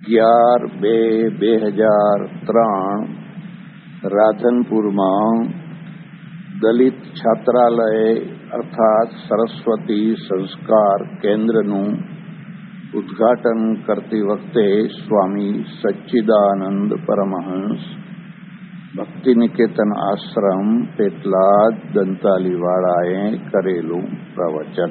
11/2/2003 રાધનપુરમાં દલિત છાત્રાલય અર્થાત સરસ્વતી સંસ્કાર કેન્દ્રનું ઉદ્ઘાટન કરતી વખતે સ્વામી સચ્ચિદાનંદ પરમહંસ ભક્તિનિકેતન આશ્રમ પેટલાદ દંતાલીવાળાએ કરેલું પ્રવચન.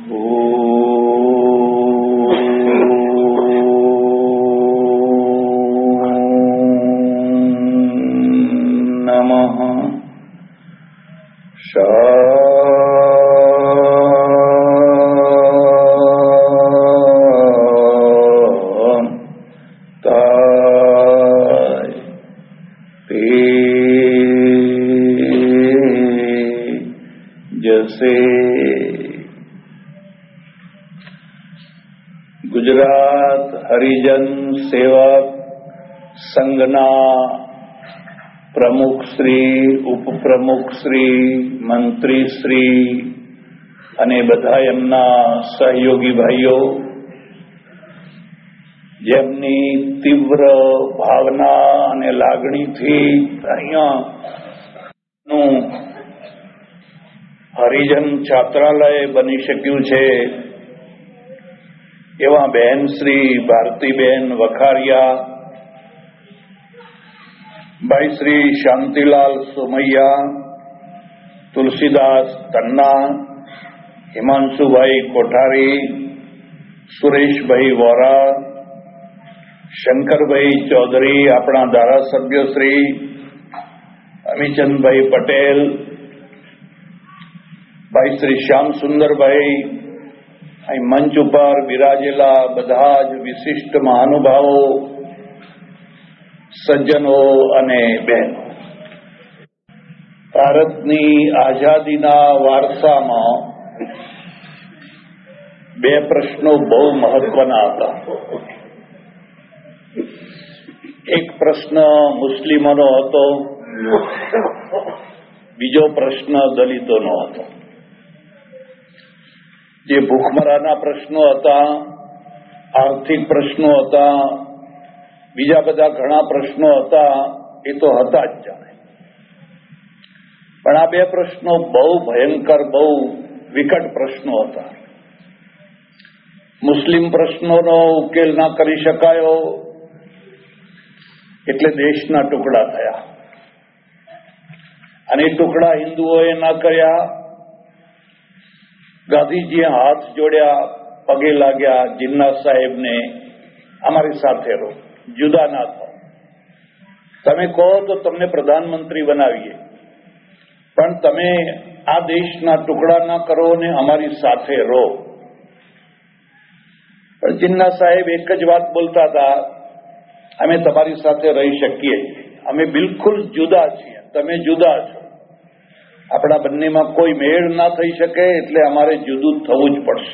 ગુજરાત હરિજન સેવક સંઘના પ્રમુખશ્રી, ઉપપ્રમુખશ્રી, મંત્રીશ્રી અને બધા એમના સહયોગી ભાઈઓ, જેમની તીવ્ર ભાવના અને લાગણીથી અહીંયાનું હરિજન છાત્રાલય બની શક્યું છે, એવા બહેન શ્રી ભારતીબેન વખારિયા, ભાઈ શ્રી શાંતિલાલ સોમૈયા, તુલસીદાસ તન્ના, હિમાંશુભાઈ કોઠારી, સુરેશભાઈ વોરા, શંકરભાઈ ચૌધરી, આપણા ધારાસભ્ય શ્રી અમીચંદભાઈ પટેલ, ભાઈ શ્રી શ્યામસુંદરભાઈ, અહીં મંચ ઉપર બિરાજેલા બધા જ વિશિષ્ટ મહાનુભાવો, સજ્જનો અને બહેનો, ભારતની આઝાદીના વારસામાં બે પ્રશ્નો બહુ મહત્વના હતા. એક પ્રશ્ન મુસ્લિમોનો હતો, બીજો પ્રશ્ન દલિતોનો હતો. જે ભૂખમરાના પ્રશ્નો હતા, આર્થિક પ્રશ્નો હતા, બીજા બધા ઘણા પ્રશ્નો હતા, એ તો હતા જ જાણે. પણ આ બે પ્રશ્નો બહુ ભયંકર, બહુ વિકટ પ્રશ્નો હતા. મુસ્લિમ પ્રશ્નોનો ઉકેલ ના કરી શકાયો એટલે દેશના ટુકડા થયા, અને એ ટુકડા હિન્દુઓએ ના કર્યા. ગાંધીજીએ હાથ જોડ્યા, પગે લાગ્યા, જીન્ના સાહેબને, અમારી સાથે રહો, જુદા ના થાઓ, તમે કહો તો તમને પ્રધાનમંત્રી બનાવીએ, પણ તમે આ દેશના ટુકડા ના કરો ને અમારી સાથે રહો. પણ જીન્ના સાહેબ એક જ વાત બોલતા હતા, અમે તમારી સાથે રહી શકીએ, અમે બિલકુલ જુદા છીએ, તમે જુદા છો, આપણા બંનેમાં કોઈ મેળ ના થઈ શકે, એટલે અમારે જુદું થવું જ પડશે.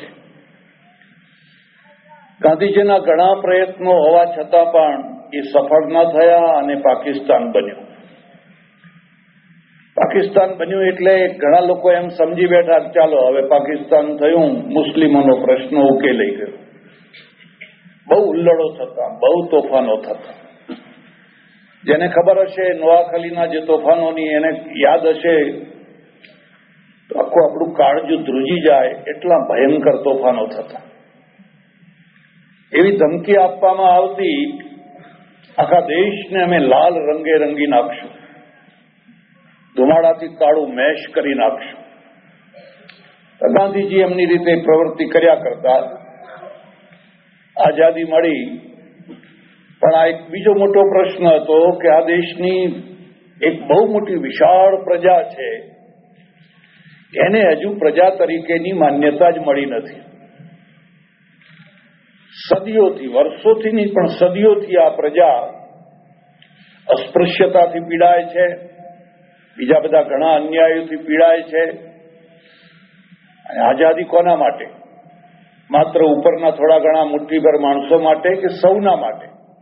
ગાંધીજીના ઘણા પ્રયત્નો હોવા છતાં પણ એ સફળ ન થયા અને પાકિસ્તાન બન્યું. પાકિસ્તાન બન્યું એટલે ઘણા લોકો એમ સમજી બેઠા, ચાલો હવે પાકિસ્તાન થયું, મુસ્લિમોનો પ્રશ્ન ઉકેલાઈ ગયો. બહુ ઉલ્લડો થતા, બહુ તોફાનો થતા. જેને ખબર હશે નોઆખલીના જે તોફાનોની, એને યાદ હશે તો આખું આપણું કાળજું ધ્રુજી જાય, એટલા ભયંકર તોફાનો થતા. એવી ધમકી આપવામાં આવતી, આખા દેશને અમે લાલ રંગે રંગી નાખશું, ધુમાડાથી કાળું મેશ કરી નાખશું. ગાંધીજી એમની રીતે પ્રવૃત્તિ કર્યા કરતા. આઝાદી મળી, પણ આ એક બીજો મોટો પ્રશ્ન હતો કે આ દેશની એક બહુ મોટી વિશાળ પ્રજા છે, એને હજુ પ્રજા તરીકેની માન્યતા જ મળી નથી. સદીઓથી, વર્ષોથી નહીં પણ સદીઓથી આ પ્રજા અસ્પૃશ્યતાથી પીડાય છે, બીજા બધા ઘણા અન્યાયોથી પીડાય છે. અને આઝાદી કોના માટે? માત્ર ઉપરના થોડા ઘણા મુઠ્ઠીભર માણસો માટે કે સૌના માટે?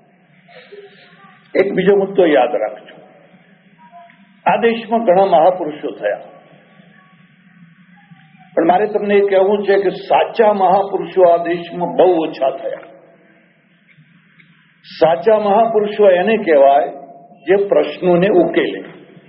એક બીજો મુદ્દો યાદ રાખજો, આ દેશમાં ઘણા મહાપુરુષો થયા, પણ મારે તમને એ કહેવું છે કે સાચા મહાપુરુષો આ દેશમાં બહુ ઓછા થયા. સાચા મહાપુરુષો એને કહેવાય જે પ્રશ્નોને ઉકેલે.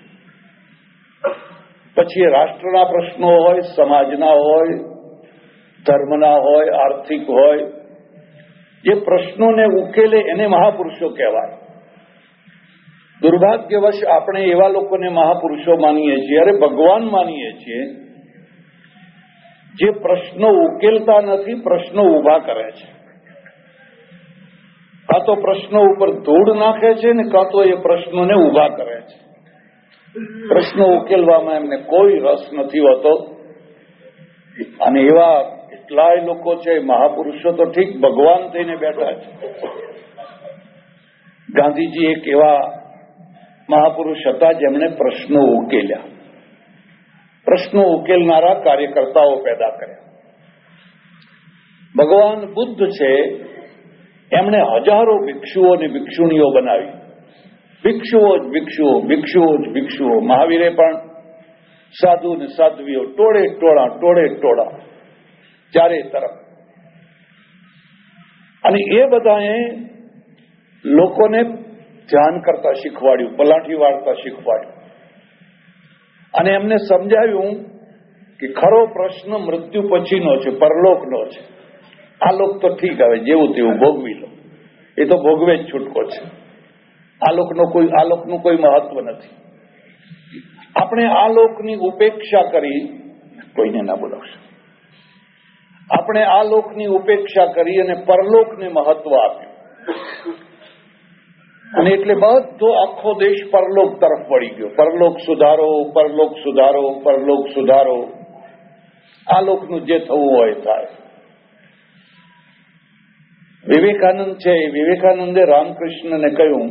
પછી એ રાષ્ટ્રના પ્રશ્નો હોય, સમાજના હોય, ધર્મના હોય, આર્થિક હોય, જે પ્રશ્નોને ઉકેલે એને મહાપુરુષો કહેવાય. દુર્ભાગ્યવશ આપણે એવા લોકોને મહાપુરુષો માનીએ છીએ, અરે ભગવાન માનીએ છીએ, જે પ્રશ્નો ઉકેલતા નથી, પ્રશ્નો ઉભા કરે છે. કાં તો પ્રશ્નો ઉપર ધૂળ નાખે છે ને કાં તો એ પ્રશ્નોને ઉભા કરે છે. પ્રશ્નો ઉકેલવામાં એમને કોઈ રસ નથી હોતો. અને એવા કેટલાય લોકો છે, મહાપુરુષો તો ઠીક ભગવાન થઈને બેઠા છે. ગાંધીજી એક એવા મહાપુરુષ હતા જેમણે પ્રશ્નો ઉકેલ્યા, પ્રશ્નો ઉકેલનારા કાર્યકર્તાઓ પેદા કર્યા. ભગવાન બુદ્ધ છે, એમણે હજારો ભિક્ષુઓ અને ભિક્ષુણીઓ બનાવી. ભિક્ષુઓ જ ભિક્ષુઓ, ભિક્ષુઓ જ ભિક્ષુઓ. મહાવીરે પણ સાધુ ને સાધ્વીઓ ટોળે ટોળા ચારે તરફ. અને એ બધાએ લોકોને ધ્યાન કરતા શીખવાડ્યું, પલાઠી વાળતા શીખવાડ્યું. અને એમને સમજાવ્યું કે ખરો પ્રશ્ન મૃત્યુ પછીનો છે, પરલોકનો છે. આ લોક તો ઠીક, હવે જેવું તેવું ભોગવી લો, એ તો ભોગવે જ છૂટકો છે. આ લોકનું કોઈ મહત્વ નથી. આપણે આ લોકની ઉપેક્ષા કરી, કોઈને ના બોલાવશે, આપણે આ લોકની ઉપેક્ષા કરી અને પરલોકને મહત્વ આપ્યું. અને એટલે બધો આખો દેશ પરલોક તરફ વળી ગયો. પરલોક સુધારો, પરલોક સુધારો, પરલોક સુધારો. આ લોકનું જે થવું હોય થાય. વિવેકાનંદ છે, વિવેકાનંદે રામકૃષ્ણને કહ્યું,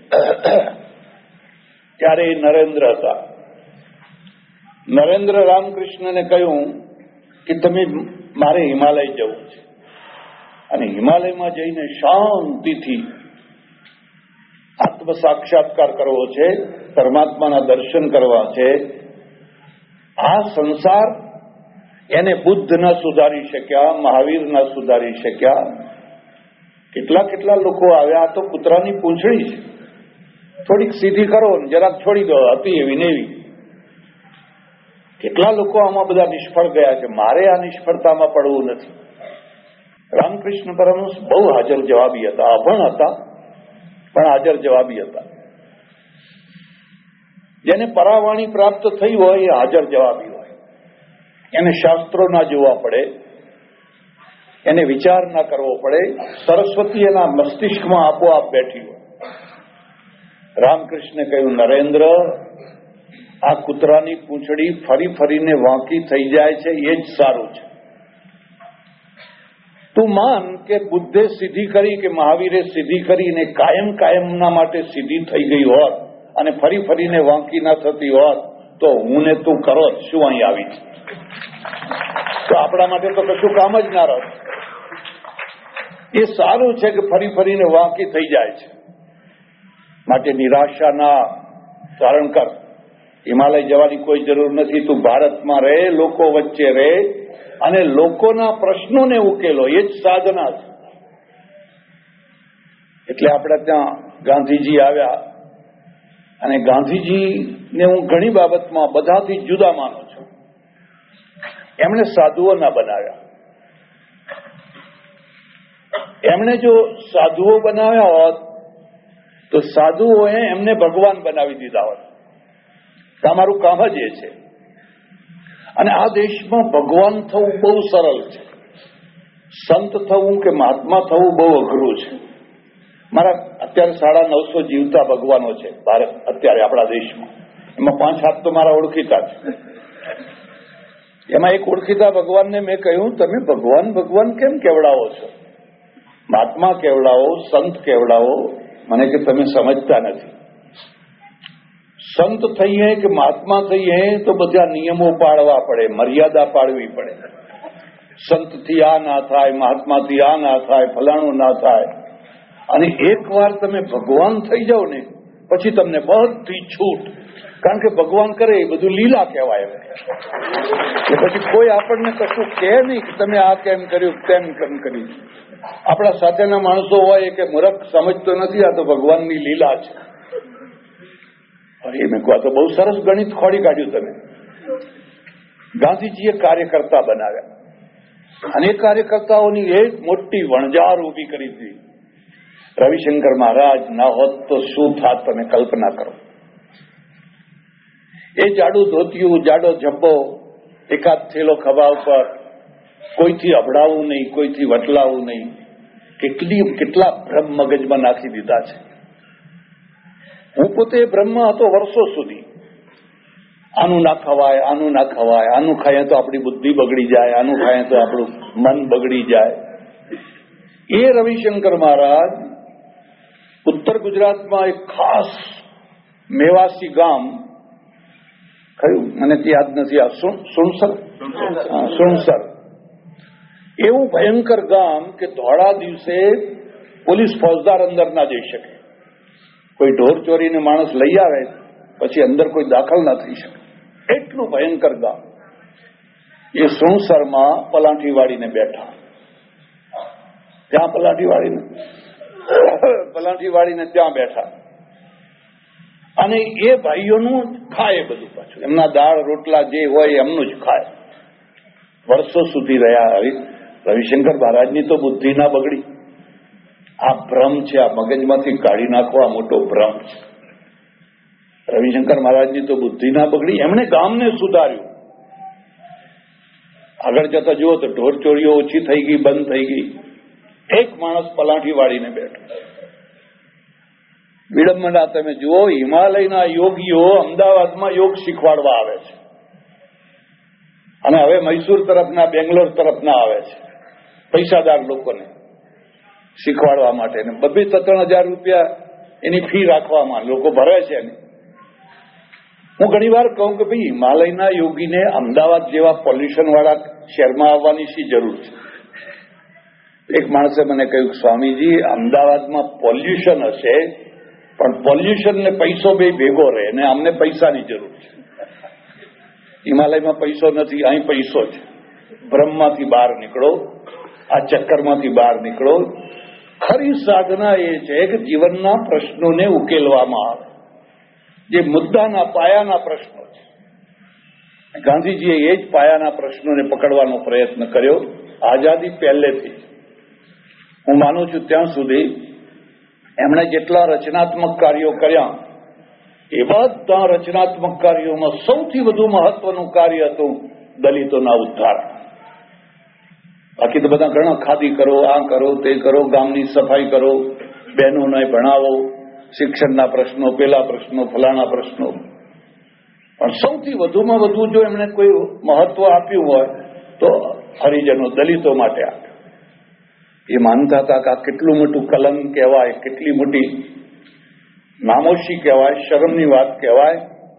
ત્યારે નરેન્દ્ર હતા. નરેન્દ્ર રામકૃષ્ણને કહ્યું કે તમે મારે હિમાલય જવું છે અને હિમાલયમાં જઈને શાંતિથી આત્મ સાક્ષાત્કાર કરવો છે, પરમાત્માના દર્શન કરવા છે. આ સંસાર એને બુદ્ધ ના સુધારી શક્યા, મહાવીર ના સુધારી શક્યા. કેટલા લોકો આવ્યા, તો કૂતરાની પૂંછડી છે, થોડીક સીધી કરો ને જરાક છોડી દો, હતી એવી ને એવી. કેટલા લોકો આમાં બધા નિષ્ફળ ગયા છે. મારે આ નિષ્ફળતામાં પડવું નથી. રામકૃષ્ણ પરમહંસ બહુ હાજર જવાબી હતા, અભણ હતા પણ હાજર જવાબી હતા. જેને પરાવાણી પ્રાપ્ત થઈ હોય એ હાજર જવાબી હોય. એને શાસ્ત્રો ના જોવા પડે, એને વિચાર ના કરવો પડે. સરસ્વતી એના મસ્તિષ્કમાં આપોઆપ બેઠી હોય. રામકૃષ્ણે કહ્યું, નરેન્દ્ર, આ કૂતરાની પૂંછડી ફરીને વાંકી થઈ જાય છે, એ જ સારું છે. તું માન કે બુદ્ધે સીધી કરી કે મહાવીરે સીધી કરીને કાયમના માટે સીધી થઈ ગઈ હોત અને ફરીને વાંકી ના થતી હોત, તો હું ને તું કરો શું અહીં આવી છે? તો આપણા માટે તો કશું કામ જ ના રહે. એ સારું છે કે ફરીને વાંકી થઈ જાય છે. માટે નિરાશાના કારણ કર. હિમાલય જવાની કોઈ જરૂર નથી. તું ભારતમાં રહે, લોકો વચ્ચે રહે અને લોકોના પ્રશ્નોને ઉકેલો, એ જ સાધના છે. એટલે આપણે ત્યાં ગાંધીજી આવ્યા અને ગાંધીજીને હું ઘણી બાબતમાં બધાથી જુદા માનું છું. એમણે સાધુઓ ના બનાવ્યા. એમણે જો સાધુઓ બનાવ્યા હોત તો સાધુઓએ એમને ભગવાન બનાવી દીધા હોત. તમારું કામ જ એ છે. અને આ દેશમાં ભગવાન થવું બહુ સરળ છે. સંત થવું કે મહાત્મા થવું બહુ અઘરું છે. મારા અત્યારે 950 જીવતા ભગવાનો છે ભારત અત્યારે આપણા દેશમાં. એમાં 5 હાથ તો મારા ઓળખીતા છે. એમાં એક ઓળખીતા ભગવાનને મેં કહ્યું, તમે ભગવાન કેમ કેવડાવો છો? મહાત્મા કેવડાવો, સંત કેવડાવો. મને કે તમે સમજતા નથી. સંત થઈએ કે મહાત્મા થઈએ તો બધા નિયમો પાળવા પડે, મર્યાદા પાડવી પડે. સંતથી આ ના થાય, મહાત્માથી આ ના થાય, ફલાણું ના થાય. અને એકવાર તમે ભગવાન થઈ જાઓ ને પછી તમને બધી છૂટ. કારણ કે ભગવાન કરે એ બધું લીલા કહેવાય. એટલે પછી કોઈ આપણને કશું કહે નહીં કે તમે આ કેમ કર્યું તેમ કેમ કર્યું. આપણા સાથેના માણસો હોય કે મૂર્ખ સમજતો નથી, આ તો ભગવાનની લીલા છે. અરે મેં કહું તો બહુ સરસ ગણિત ખોડી કાઢ્યું તમે. ગાંધીજીએ કાર્યકર્તા બનાવ્યા અને એ કાર્યકર્તાઓની એક મોટી વણઝાર ઉભી કરી હતી. રવિશંકર મહારાજ ના હોત તો શું થાત તમે કલ્પના કરો. એ જાડું ધોતિયું, જાડો જબ્બો, એકાદ થેલો ખભા ઉપર, કોઈથી અભડાવું નહીં, કોઈથી વટલાવું નહીં. કેટલા ભ્રમ મગજમાં નાખી દીધા છે. હું પોતે બ્રહ્મ હતો વર્ષો સુધી. આનું ના ખવાય, આનું ના ખવાય, આનું ખાઈએ તો આપણી બુદ્ધિ બગડી જાય, આનું ખાઈએ તો આપણું મન બગડી જાય. એ રવિશંકર મહારાજ ઉત્તર ગુજરાતમાં એક ખાસ મેવાસી ગામ, કયું મને યાદ નથી, આ સુણસર, એવું ભયંકર ગામ કે ધોળા દિવસે પોલીસ ફોજદાર અંદર ના જઈ શકે. કોઈ ઢોર ચોરીને માણસ લઈ આવે પછી અંદર કોઈ દાખલ ના થઈ શકે, એટલું ભયંકર ગામ. એ સુણસરમાં પલાંઠી વાળીને બેઠા. ત્યાં પલાંઠી વાળીને ત્યાં બેઠા અને એ ભાઈઓનું ખાય બધું, પાછું એમના દાળ રોટલા જે હોય એમનું જ ખાય. વર્ષો સુધી રહ્યા. રવિશંકર મહારાજની તો બુદ્ધિ ના બગડી. આ ભ્રમ છે, આ મગજમાંથી કાઢી નાખો, આ મોટો ભ્રમ છે. રવિશંકર મહારાજની તો બુદ્ધિ ના બગડી, એમણે ગામને સુધાર્યું. આગળ જતા જુઓ તો ઢોર ચોરીઓ ઓછી થઈ ગઈ, બંધ થઈ ગઈ. એક માણસ પલાંઠી વાળીને બેઠો. વિડંબના તમે જુઓ, હિમાલયના યોગીઓ અમદાવાદમાં યોગ શીખવાડવા આવે છે અને હવે મૈસૂર તરફના, બેંગ્લોર તરફના આવે છે પૈસાદાર લોકોને શીખવાડવા માટે. 2-3 રૂપિયા એની ફી રાખવામાં લોકો ભરે છે. હું ઘણી વાર કહું કે ભાઈ હિમાલયના યોગીને અમદાવાદ જેવા પોલ્યુશન વાળા શહેરમાં આવવાની શી જરૂર છે? એક માણસે મને કહ્યું, સ્વામીજી અમદાવાદમાં પોલ્યુશન હશે પણ પોલ્યુશન ને પૈસો બે ભેગો રહે ને અમને પૈસાની જરૂર છે. હિમાલયમાં પૈસો નથી, અહીં પૈસો છે. ભ્રમમાંથી બહાર નીકળો, આ ચક્કરમાંથી બહાર નીકળો. ખરી સાધના એ છે કે જીવનના પ્રશ્નોને ઉકેલવામાં આવે, જે મુદ્દાના પાયાના પ્રશ્નો છે. ગાંધીજીએ એ જ પાયાના પ્રશ્નોને પકડવાનો પ્રયત્ન કર્યો આઝાદી પહેલેથી. હું માનું છું ત્યાં સુધી એમણે જેટલા રચનાત્મક કાર્યો કર્યા એ બધા રચનાત્મક કાર્યોમાં સૌથી વધુ મહત્વનું કાર્ય હતું દલિતોના ઉદ્ધાર. બાકી તો બધા ઘણા ખાદી કરો, આ કરો, તે કરો, ગામની સફાઈ કરો, બહેનોને ભણાવો, શિક્ષણના પ્રશ્નો, પેલા પ્રશ્નો, ફલાણા પ્રશ્નો. પણ સૌથી વધુમાં વધુ જો એમણે કોઈ મહત્વ આપ્યું હોય તો હરિજનો, દલિતો માટે આપ્યું. એ માનતા હતા કે આ કેટલું મોટું કલંક કહેવાય, કેટલી મોટી નામોશી કહેવાય, શરમની વાત કહેવાય.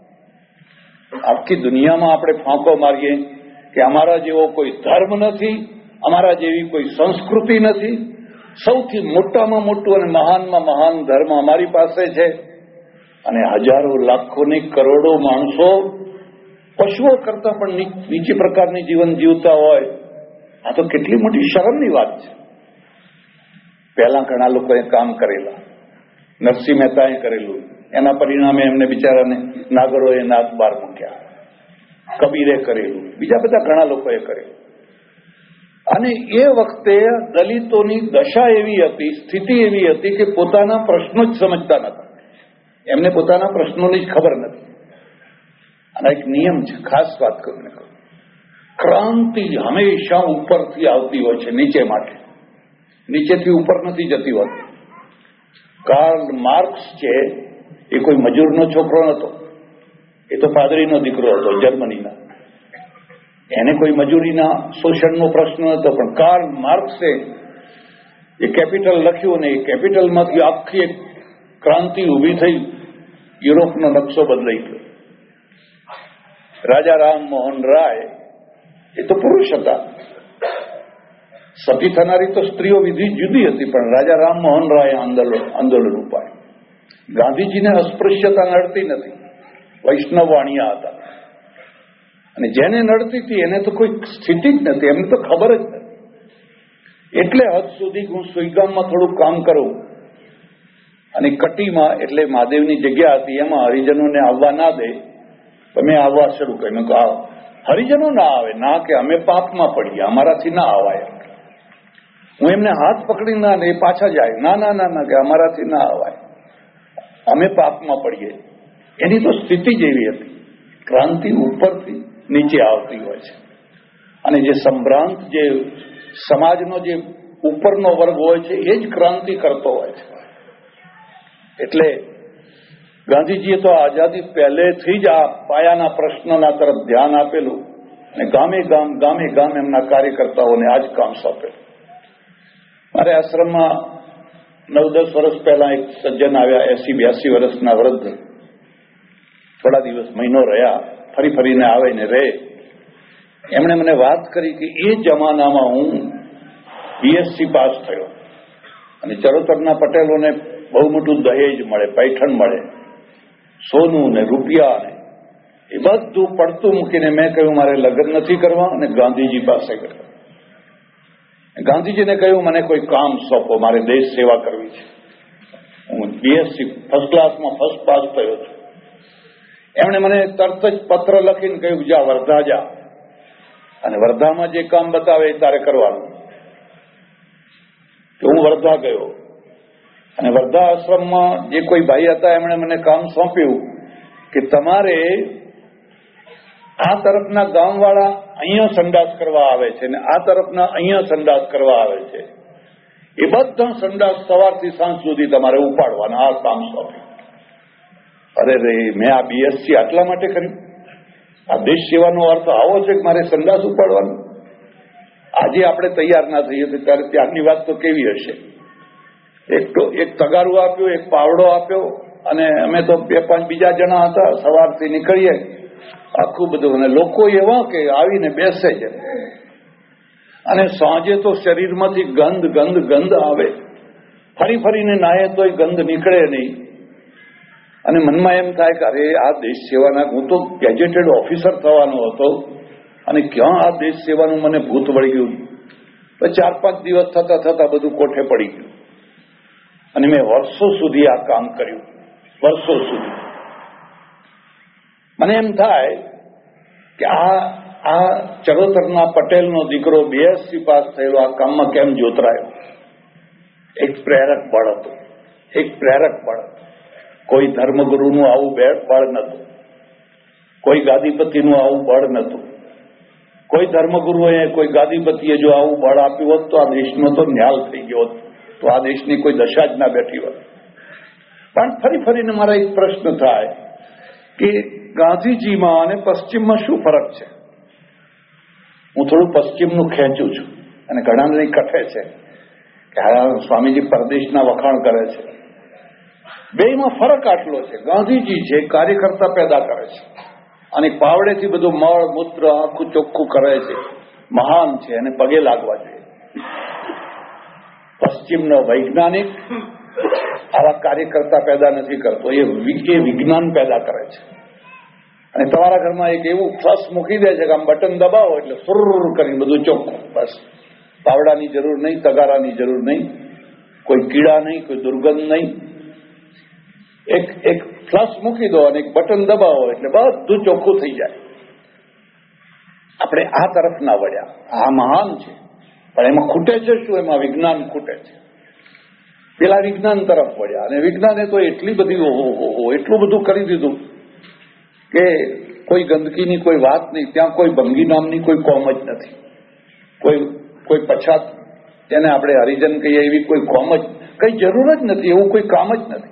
આખી દુનિયામાં આપણે ફાંકો મારીએ કે અમારા જેવો કોઈ ધર્મ નથી, અમારા જેવી કોઈ સંસ્કૃતિ નથી. સૌથી મોટામાં મોટું અને મહાનમાં મહાન ધર્મ અમારી પાસે છે. અને હજારો, લાખો ને કરોડો માણસો પશુઓ કરતા પણ નીચી પ્રકારની જીવન જીવતા હોય. આ તો કેટલી મોટી શરમની વાત છે. પહેલા ઘણા લોકોએ કામ કરેલા, નરસિંહ મહેતાએ કરેલું, એના પરિણામે એમને બિચારાને નાગરોએ નાક બહાર મૂક્યા. કબીરે કરેલું, બીજા બધા ઘણા લોકોએ કરેલું. અને એ વખતે દલિતોની દશા એવી હતી, સ્થિતિ એવી હતી કે પોતાના પ્રશ્નો જ સમજતા નતા. એમને પોતાના પ્રશ્નોની જ ખબર નથી. અને એક નિયમ છે, ખાસ વાત કરીને કહું, ક્રાંતિ હંમેશા ઉપરથી આવતી હોય છે નીચે માટે, નીચેથી ઉપર નથી જતી હોતી. કાર્લ માર્ક્સ છે એ કોઈ મજૂરનો છોકરો નતો, એ તો પાદરીનો દીકરો હતો જર્મનીના. એને કોઈ મજૂરીના શોષણનો પ્રશ્ન હતો. પણ કાર્લ માર્ક્સે એ કેપિટલ લખ્યું અને એ કેપિટલમાંથી આખી એક ક્રાંતિ ઊભી થઈ. યુરોપનો નકશો બદલાઈ ગયો. રાજા રામમોહન રાય એ તો પુરુષ હતા, સતી થનારી તો સ્ત્રીઓ વિધિ જુદી હતી, પણ રાજા રામમોહન રાય આંદોલન ઉપાડ્યું. ગાંધીજીને અસ્પૃશ્યતા નડતી નથી, વૈષ્ણવ વાણિયા હતા, અને જેને નડતી હતી એને તો કોઈ સ્થિતિ જ નથી, એમને તો ખબર જ નથી. એટલે હદ સુધી હું સુઈગામમાં થોડું કામ કરું, અને કટીમાં એટલે મહાદેવની જગ્યા હતી, એમાં હરિજનોને આવવા ના દે, મેં આવવા શરૂ કર્યું. આવો, હરિજનો ના આવે, ના કે અમે પાપમાં પડીએ, અમારાથી ના આવાય. હું એમને હાથ પકડી ના એ પાછા જાય, ના ના ના ના કે અમારાથી ના આવાય, અમે પાપમાં પડીએ. એની તો સ્થિતિ જ એવી હતી. ક્રાંતિ ઉપરથી નીચે આવતી હોય છે, અને જે સંભ્રાંત જે સમાજનો જે ઉપરનો વર્ગ હોય છે એ જ ક્રાંતિ કરતો હોય છે. એટલે ગાંધીજીએ તો આઝાદી પહેલેથી જ આ પાયાના પ્રશ્નોના તરફ ધ્યાન આપેલું, અને ગામે ગામ એમના કાર્યકર્તાઓને આ જ કામ સોંપેલું. મારે આશ્રમમાં 9-10 વર્ષ પહેલા એક સજ્જન આવ્યા, 80-82 વર્ષના વૃદ્ધ. થોડા દિવસ મહિનો રહ્યા, ફરીને આવે ને રહે. એમણે મને વાત કરી કે એ જમાનામાં હું બીએસસી પાસ થયો, અને ચરોતરના પટેલોને બહુ મોટું દહેજ મળે, પૈઠણ મળે, સોનું ને રૂપિયા ને એ બધું પડતું મૂકીને મેં કહ્યું મારે લગ્ન નથી કરવા અને ગાંધીજી પાસે ગયા. ગાંધીજીને કહ્યું મને કોઈ કામ સોંપો, મારે દેશ સેવા કરવી છે. હું બીએસસી ફર્સ્ટ ક્લાસમાં ફર્સ્ટ પાસ થયો છું. એમણે મને તરત જ પત્ર લખીને કહ્યું જા વર્ધા જા, અને વર્ધામાં જે કામ બતાવે એ તારે કરવાનું. તો હું વર્ધા ગયો, અને વર્ધા આશ્રમમાં જે કોઈ ભાઈ હતા એમણે મને કામ સોંપ્યું કે તમારે આ તરફના ગામવાળા અહીંયા સંડાસ કરવા આવે છે ને આ તરફના અહીંયા સંડાસ કરવા આવે છે, એ બધા સંડાસ સવારથી સાંજ સુધી તમારે ઉપાડવાના, આ કામ સોંપ્યું. અરે રે, મેં આ બીએસસી આટલા માટે કર્યું? આ દેશ સેવાનો અર્થ આવો છે કે મારે સંડાસ ઉપાડવાનો? આજે આપણે તૈયાર ના થઈએ તો ત્યારે ત્યારની વાત તો કેવી હશે. એક તગારું આપ્યું, એક પાવડો આપ્યો, અને અમે તો 2-5 બીજા જણા હતા. સવારથી નીકળીએ આખું બધું, અને લોકો એવા કે આવીને બેસે છે, અને સાંજે તો શરીરમાંથી ગંધ આવે. ફરીને નાહે તોય ગંધ નીકળે નહીં. અને મનમાં એમ થાય કે અરે આ દેશ સેવાના, હું તો ગેજેટેડ ઓફિસર થવાનો હતો, અને ક્યાં આ દેશ સેવાનું મને ભૂત વળી ગયું. 4-5 દિવસ થતા બધું કોઠે પડી ગયું, અને મેં વર્ષો સુધી આ કામ કર્યું, વર્ષો સુધી. મને એમ થાય કે આ ચરોતરના પટેલનો દીકરો બીએસસી પાસ થયેલો આ કામમાં કેમ જોતરાયો? એક પ્રેરક બળ હતું, એક પ્રેરક બળ. કોઈ ધર્મગુરુનું આવું બળ નહોતું, કોઈ ગાદીપતિનું આવું બળ નહોતું. કોઈ ધર્મગુરુએ, કોઈ ગાદીપતિએ જો આવું બળ આપ્યું હોત તો આ દેશનો તો ન્યાલ થઈ ગયો હોત, તો આ દેશની કોઈ દશા જ ના બેઠી હોત. પણ ફરીને મારા એક પ્રશ્ન થાય કે ગાંધીજીમાં અને પશ્ચિમમાં શું ફરક છે? હું થોડું પશ્ચિમનું ખેંચું છું, અને ઘણાને કઠે છે કે હા સ્વામીજી પરદેશના વખાણ કરે છે. બેયમાં ફરક આટલો છે, ગાંધીજી છે કાર્યકર્તા પેદા કરે છે, અને પાવડેથી બધું મળ મૂત્ર આખું ચોખ્ખું કરે છે, મહાન છે, અને પગે લાગવા જોઈએ. પશ્ચિમનો વૈજ્ઞાનિક આવા કાર્યકર્તા પેદા નથી કરતો, એ વિજ્ઞાન પેદા કરે છે. અને તમારા ઘરમાં એક એવું ફ્લશ મૂકી દે છે કે આમ બટન દબાવો એટલે સુર કરી બધું ચોખ્ખું. બસ પાવડાની જરૂર નહીં, તગારાની જરૂર નહીં, કોઈ કીડા નહીં, કોઈ દુર્ગંધ નહીં. એક ફ્લશ મૂકી દો અને એક બટન દબાવો એટલે બધું ચોખ્ખું થઈ જાય. આપણે આ તરફ ના વળ્યા. આ મહાન છે, પણ એમાં ખૂટે છે શું? એમાં વિજ્ઞાન ખૂટે છે. પેલા વિજ્ઞાન તરફ વળ્યા, અને વિજ્ઞાને તો એટલી બધી એટલું બધું કરી દીધું કે કોઈ ગંદકીની કોઈ વાત નહીં. ત્યાં કોઈ ભંગી નામની કોઈ કોમ જ નથી, કોઈ પછાત, તેને આપણે હરિજન કહીએ એવી કોઈ કોમ જ, કઈ જરૂર જ નથી, એવું કોઈ કામ જ નથી.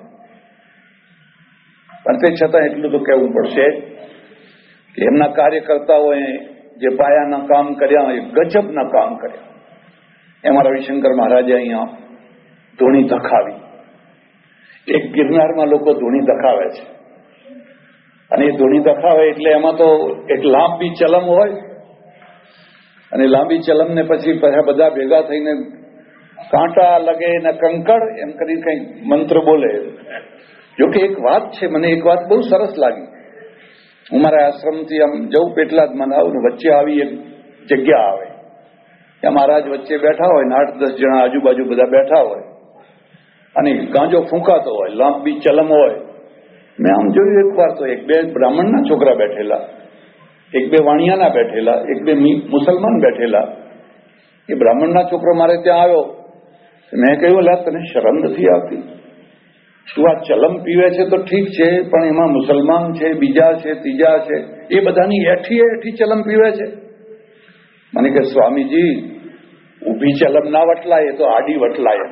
પણ તે છતાં એટલું તો કહેવું પડશે કે એમના કાર્યકર્તાઓએ જે પાયાના કામ કર્યા, એ ગજબના કામ કર્યા. એમાં રવિશંકર મહારાજે અહીંયા ધૂણી ધખાવી. એક ગિરનારમાં લોકો ધૂણી ધખાવે છે, અને એ ધૂણી ધખાવે એટલે એમાં તો એક લાંબી ચલમ હોય, અને લાંબી ચલમને પછી બધા ભેગા થઈને કાંટા લગે ને કંકડ એમ કરી કંઈક મંત્ર બોલે. જોકે એક વાત છે, મને એક વાત બહુ સરસ લાગી હું મારા આશ્રમથી આમ જઉં પેટલાદમાં આવું ને વચ્ચે આવી એક જગ્યા આવે, ત્યાં મહારાજ વચ્ચે બેઠા હોય ને 8-10 જણા આજુબાજુ બધા બેઠા હોય અને ગાંજો ફૂંકાતો હોય, લાંબી ચલમ હોય. મેં આમ જોયું એક વાર તો 1-2 બ્રાહ્મણના છોકરા બેઠેલા, 1-2 વાણિયાના બેઠેલા, 1-2 મુસલમાન બેઠેલા. એ બ્રાહ્મણના છોકરો મારે ત્યાં આવ્યો. મેં કહ્યું, લા તને શરમ નથી આવતી? તું આ ચલમ પીવે છે તો ઠીક છે, પણ એમાં મુસલમાન છે, બીજા છે, ત્રીજા છે, એ બધાની એઠી ચલમ પીવે છે. મને કે સ્વામીજી, ઊભી ચલમ ના વટલાય, એ તો આડી વટલાય.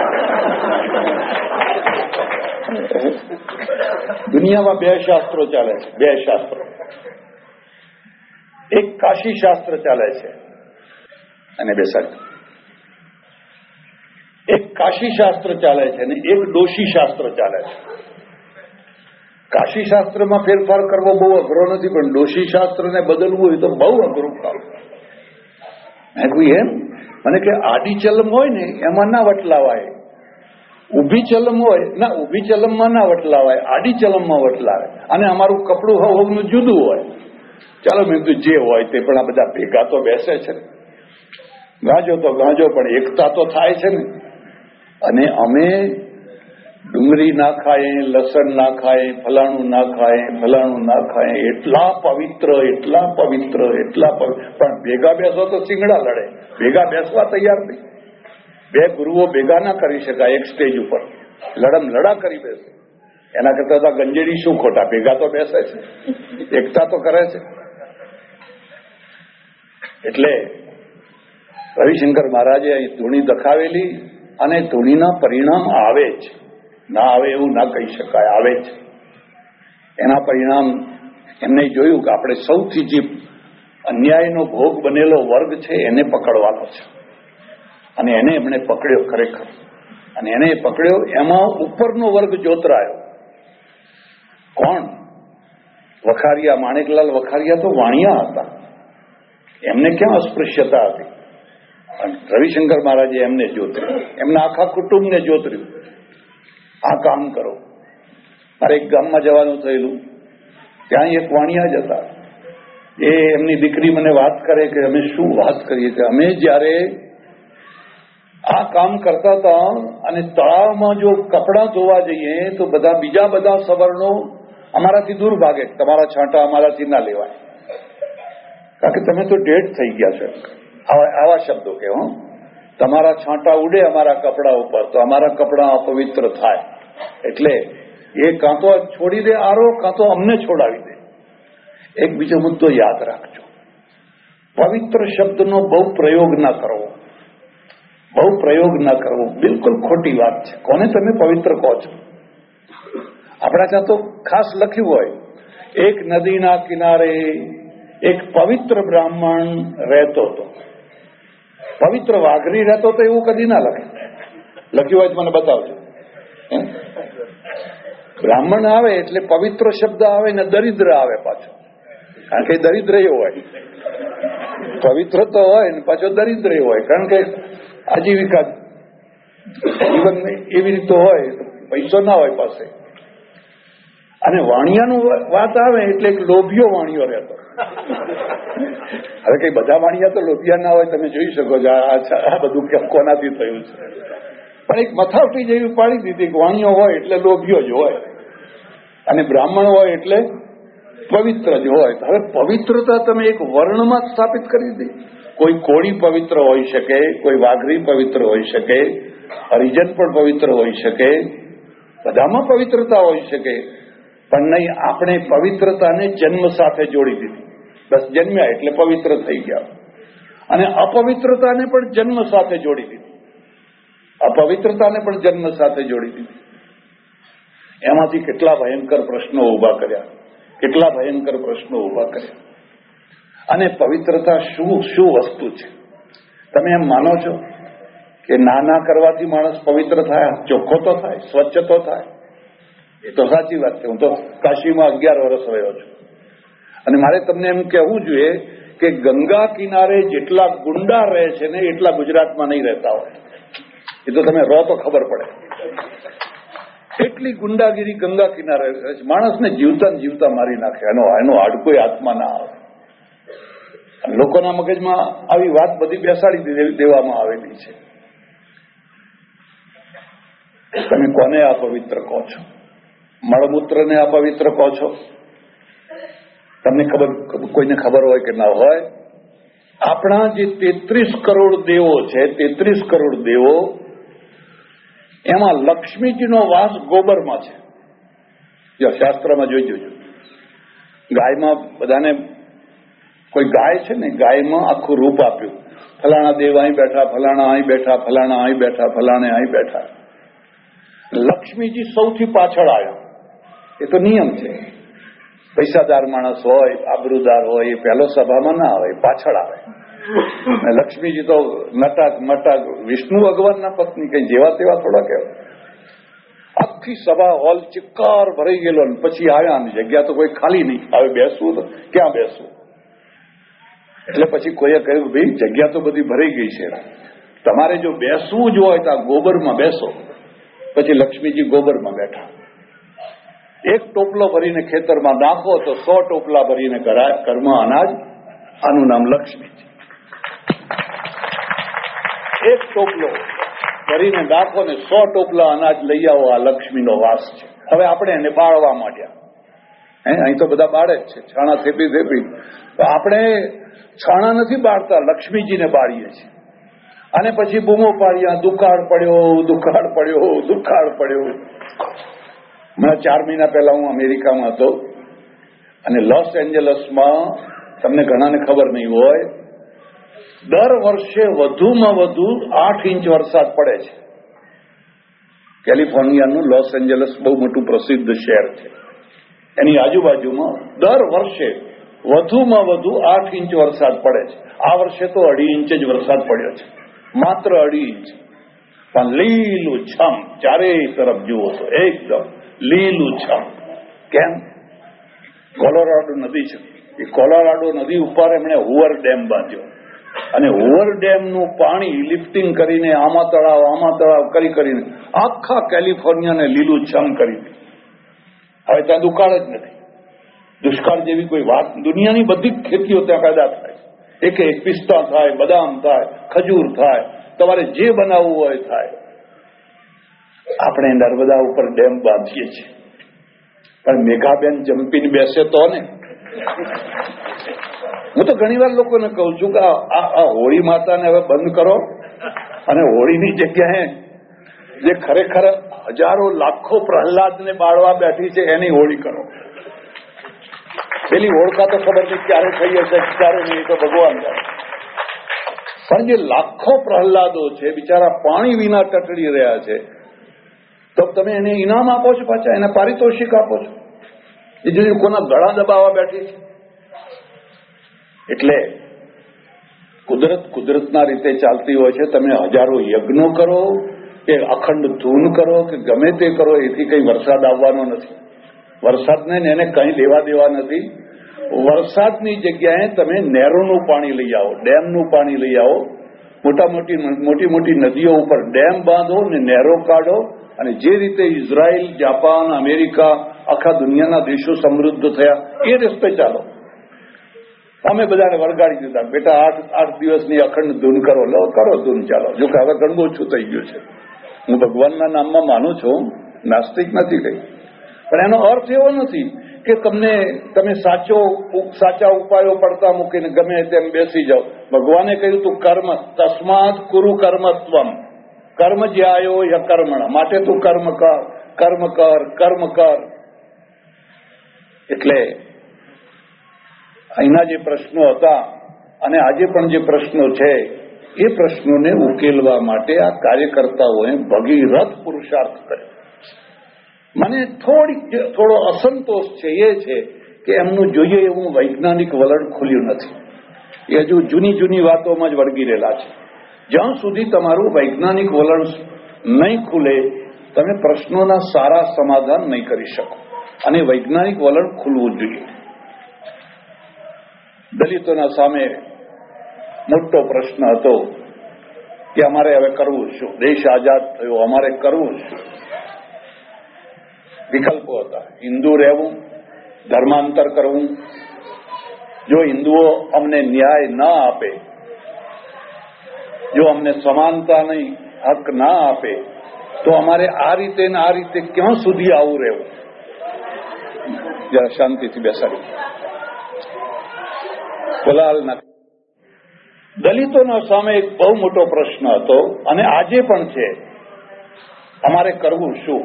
દુનિયામાં 2 શાસ્ત્રો ચાલે છે, 2 શાસ્ત્રો. એક કાશી શાસ્ત્ર ચાલે છે અને બેસાડ, એક કાશી શાસ્ત્ર ચાલે છે અને એક દોષી શાસ્ત્ર ચાલે છે. કાશી શાસ્ત્રમાં ફેરફાર કરવો બહુ અઘરો નથી, પણ દોષી શાસ્ત્રને બદલવું હોય તો બહુ અઘરું કામ. મેં કહ્યું એમ? મને કે આડી ચલમ હોય ને એમાં ના વટલાવાય, ઊભી ચલમ હોય ના, ઊભી ચલમમાં ના વટલાવાય, આડી ચલમમાં વટલાવે. અને અમારું કપડું હવનું જુદું હોય. ચાલો મેં કીધું જે હોય તે, પણ આ બધા ભેગા તો બેસે છે ને. ગાંજો તો ગાંજો, પણ એકતા તો થાય છે ને. અને અમે ડુંગળી ના ખાય, લસણ ના ખાય, ફલાણું ના ખાય, ફલાણું ના ખાય, એટલા પવિત્ર, એટલા પવિત્ર, એટલા પવિત્ર. પણ ભેગા બેસો તો સિંગડા લડે, ભેગા બેસવા તૈયાર નહીં. 2 ગુરુઓ ભેગા ના કરી શકાય એક સ્ટેજ ઉપર, લડમ લડા કરી બેસે. એના કરતા ગંજેડી શું ખોટા, ભેગા તો બેસે છે, એકતા તો કરે છે. એટલે રવિશંકર મહારાજે અહીં ધૂણી દખાવેલી, અને ધૂણીના પરિણામ આવે જ, ના આવે એવું ના કહી શકાય, આવે જ. એના પરિણામ એમને જોયું કે આપણે સૌથી જે અન્યાયનો ભોગ બનેલો વર્ગ છે એને પકડવાનો છે, અને એને એમણે પકડ્યો ખરેખર. અને એને પકડ્યો, એમાં ઉપરનો વર્ગ જોતરાયો. કોણ? વખારિયા, માણેકલાલ વખારિયા તો વાણિયા હતા, એમને ક્યાં અસ્પૃશ્યતા હતી. રવિશંકર મહારાજે એમને જોતર્યું, એમના આખા કુટુંબને જોતર્યું, આ કામ કરો. મારે એક ગામમાં જવાનું થયેલું, ત્યાં એક વાણિયા જ હતા. એ એમની દીકરી મને વાત કરે કે અમે શું વાત કરીએ કે અમે જ્યારે આ કામ કરતા હતા અને તળાવમાં જો કપડાં ધોવા જઈએ તો બીજા બધા સવર્ણો અમારાથી દૂર ભાગે, તમારા છાંટા અમારાથી ના લેવાય, કારણ કે તમે તો ડેડ થઈ ગયા છે. આવા શબ્દો કે તમારા છાંટા ઉડે અમારા કપડા ઉપર તો અમારા કપડા અપવિત્ર થાય. એટલે એ કાં તો છોડી દે આરો, કાં તો અમને છોડાવી દે. એક બીજો મુદ્દો યાદ રાખજો, પવિત્ર શબ્દનો બહુ પ્રયોગ ના કરવો, બહુ પ્રયોગ ના કરવો, બિલકુલ ખોટી વાત છે. કોને તમે પવિત્ર કહો છો? આપણા ત્યાં તો ખાસ લખ્યું હોય, એક નદીના કિનારે એક પવિત્ર બ્રાહ્મણ રહેતો હતો. પવિત્ર વાઘરી રહેતો તો એવું કદી ના લખે. લખ્યું હોય તો મને બતાવજો. બ્રાહ્મણ આવે એટલે પવિત્ર શબ્દ આવે ને દરિદ્ર આવે પાછો, કારણ કે દરિદ્ર હોય. પવિત્ર તો હોય ને પાછો દરિદ્ર હોય, કારણ કે આજીવિકા જીવન એવી રીતે હોય, પૈસો ના હોય પાસે. અને વાણિયાનું વાત આવે એટલે એક લોભિયો વાણિયો રહેતો. હવે કઈ બધા વાણિયા તો લોભિયા ના હોય, તમે જોઈ શકો છો આ બધું કોનાથી થયું છે. પણ એક મથાવટી જેવી પાડી દીધી કે વાણિયો હોય એટલે લોભિયો જ હોય, અને બ્રાહ્મણ હોય એટલે પવિત્ર જ હોય. હવે પવિત્રતા તમે એક વર્ણમાં સ્થાપિત કરી દીધી. કોઈ કોળી પવિત્ર હોઈ શકે, કોઈ વાઘરી પવિત્ર હોઈ શકે, હરિજન પણ પવિત્ર હોઈ શકે, બધામાં પવિત્રતા હોઈ શકે. પણ નહીં, આપણે પવિત્રતાને જન્મ સાથે જોડી દીધી. બસ જન્મ્યા એટલે પવિત્ર થઈ ગયા. અને અપવિત્રતાને પણ જન્મ સાથે જોડી દીધી. અપવિત્રતાને પણ જન્મ સાથે જોડી દીધી. એમાંથી કેટલા ભયંકર પ્રશ્નો ઉભા કર્યા, કેટલા ભયંકર પ્રશ્નો ઉભા કર્યા. અને પવિત્રતા શું વસ્તુ છે? તમે એમ માનો છો કે નાના કરવાથી માણસ પવિત્ર થાય, ચોખ્ખો તો થાય, સ્વચ્છ તો થાય? એ તો સાચી વાત છે. હું તો કાશીમાં 11 વર્ષ રહ્યો છું, અને મારે તમને એમ કહેવું જોઈએ કે ગંગા કિનારે જેટલા ગુંડા રહે છે ને એટલા ગુજરાતમાં નહીં રહેતા હોય. એ તો તમે રહો તો ખબર પડે. એટલી ગુંડાગીરી ગંગા કિનારે માણસને જીવતા ને જીવતા મારી નાખે. એનો હાડકોય હાથમાં ના આવે. લોકોના મગજમાં આવી વાત બધી બેસાડી દેવામાં આવેલી છે. તમે કોને અપવિત્ર કહો છો? મળમૂત્રને અપવિત્ર કહો છો? તમને કોઈને ખબર હોય કે ના હોય, આપણા જે 33 કરોડ દેવો છે, 33 કરોડ દેવો, એમાં લક્ષ્મીજીનો વાસ ગોબરમાં છે. જો શાસ્ત્રમાં જોઈ જોજો. ગાયમાં બધાને કોઈ ગાય છે ને, ગાયમાં આખું રૂપ આપ્યું. ફલાણા દેવ અહીં બેઠા, ફલાણા અહીં બેઠા, ફલાણા અહીં બેઠા, ફલાણે અહીં બેઠા. લક્ષ્મીજી સૌથી પાછળ આવ્યા. એ તો નિયમ છે. પૈસાદાર માણસ હોય, આબરૂદાર હોય, એ પહેલો સભામાં ના આવે, પાછળ આવે. લક્ષ્મીજી તો નટાક મટાક વિષ્ણુ ભગવાનના પત્ની, કઈ જેવા તેવા થોડા કહેવાય. આખી સભા હોલ ચિક્કાર ભરાઈ ગયેલો, પછી આવ્યા ને જગ્યા તો કોઈ ખાલી નહીં. હવે બેસવું તો ક્યાં બેસવું? એટલે પછી કોઈએ કહ્યું, ભાઈ જગ્યા તો બધી ભરાઈ ગઈ છે, તમારે જો બેસવું જ હોય તો આ ગોબરમાં બેસો. પછી લક્ષ્મીજી ગોબરમાં બેઠા. એક ટોપલો ભરીને ખેતરમાં નાખો તો 100 ટોપલા ભરીને ઘરમાં અનાજ. આનું નામ લક્ષ્મીજી. એક ટોપલો ભરીને નાખો ને 100 ટોપલા અનાજ લઈ આવો. આ લક્ષ્મીનો વાસ છે. હવે આપણે એને બાળવા માંડ્યા. અહીં તો બધા બાળે જ છે, છાણા થેપી થેપી. તો આપણે છાણા નથી બાળતા, લક્ષ્મીજીને બાળીએ છીએ. અને પછી બૂમો પાડ્યા, દુકાળ પડ્યો, દુકાળ પડ્યો, દુકાળ પડ્યો. હમણાં 4 મહિના પહેલા હું અમેરિકામાં હતો, અને લોસ એન્જલસમાં તમને ઘણાને ખબર નહીં હોય, દર વર્ષે વધુમાં વધુ 8 ઇંચ વરસાદ પડે છે. કેલિફોર્નિયાનું લોસ એન્જલસ બહુ મોટું પ્રસિદ્ધ શહેર છે. એની આજુબાજુમાં દર વર્ષે વધુમાં વધુ 8 ઇંચ વરસાદ પડે છે. આ વર્ષે તો 2.5 ઇંચ જ વરસાદ પડ્યો છે, માત્ર 2.5 ઇંચ. પણ લીલું છમ, ચારેય તરફ જુઓ તો એકદમ લીલું છમ. કેમ? કોલોરાડો નદી છે. એ કોલોરાડો નદી ઉપર એમણે હુવર ડેમ બાંધ્યો, અને હુવર ડેમનું પાણી લિફ્ટિંગ કરીને આમાં તળાવ કરીને આખા કેલિફોર્નિયાને લીલું છમ કરી દીધું. હવે ત્યાં દુકાળ જ નથી. દુષ્કાળ જેવી કોઈ વાત, દુનિયાની બધી જ ખેતીઓ ત્યાં પેદા થાય. એક પિસ્તા થાય, બદામ થાય, ખજૂર થાય, તમારે જે બનાવવું હોય થાય. આપણે નર્મદા ઉપર ડેમ બાંધીએ છીએ, પણ મેઘાબેન જંપીને બેસે તો ને. હું તો ઘણી વાર લોકોને કહું છું કે આ હોળી માતાને હવે બંધ કરો, અને હોળીની જગ્યાએ જે ખરેખર હજારો લાખો પ્રહલાદને બાળવા બેઠી છે એની હોળી કરો. પેલી હોળકા તો ખબર નહીં ક્યારે થઈ હશે, ક્યારે નહીં, તો ભગવાન જાણે. પણ જે લાખો પ્રહલાદો છે, બિચારા પાણી વિના ટટડી રહ્યા છે, તો તમે એને ઇનામ આપો છો, પાછા એને પારિતોષિક આપો છો. એ જો કોના ગળા દબાવવા બેઠી છે. એટલે કુદરતના રીતે ચાલતી હોય છે. તમે હજારો યજ્ઞો કરો કે અખંડ ધૂન કરો કે ગમે તે કરો, એથી કઈ વરસાદ આવવાનો નથી. વરસાદને એને કઈ લેવા દેવા નથી. વરસાદની જગ્યાએ તમે નહેરોનું પાણી લઈ આવો, ડેમનું પાણી લઈ આવો. મોટી મોટી નદીઓ ઉપર ડેમ બાંધો ને નહેરો કાઢો. અને જે રીતે ઇઝરાયલ, જાપાન, અમેરિકા, આખા દુનિયાના દેશો સમૃદ્ધ થયા, એ રસ્તે ચાલો. અમે બધાને વળગાડી દીધા, બેટા 8 દિવસની અખંડ ધૂન કરો. લો, કરો ધૂન, ચાલો. જો કે હવે ઘણું ઓછું થઈ ગયું છે. હું ભગવાનના નામમાં માનું છું, નાસ્તિક નથી કઈ. પણ એનો અર્થ એવો નથી કે તમે સાચા ઉપાયો પડતા મૂકીને ગમે તેમ બેસી જાઓ. ભગવાને કહ્યું તું કર્મ, તસ્માત કુરુ કર્મત્વમ, કર્મ જ્યાયો યકર્મણ, માટે તું કર્મ કર. એટલે અહીંના જે પ્રશ્નો હતા અને આજે પણ જે પ્રશ્નો છે, એ પ્રશ્નોને ઉકેલવા માટે આ કાર્યકર્તાઓએ ભગીરથ પુરુષાર્થ કર્યો. મને થોડો અસંતોષ છે એ છે કે એમનું જોઈએ એવું વૈજ્ઞાનિક વલણ ખુલ્યું નથી. એ હજુ જૂની વાતોમાં જ વળગી રહેલા છે. જ્યાં સુધી તમારું વૈજ્ઞાનિક વલણ નહીં ખુલે, તમે પ્રશ્નોના સારા સમાધાન નહીં કરી શકો. અને વૈજ્ઞાનિક વલણ ખુલવું જોઈએ. દલિતોના સામે મોટો પ્રશ્ન હતો કે અમારે હવે કરવું શું? દેશ આઝાદ થયો, અમારે કરવું શું? વિકલ્પો હતા. હિન્દુ રહેવું, ધર્માંતર કરવું. જો હિન્દુઓ અમને ન્યાય ન આપે, જો અમને સમાનતા નહીં, હક ના આપે, તો અમારે આ રીતે ને આ રીતે ક્યાં સુધી આવું રહેવું? જરા શાંતિથી બેસાડી. કોલાહલ ના. દલિતોના સામે એક બહુ મોટો પ્રશ્ન હતો અને આજે પણ છે, અમારે કરવું શું?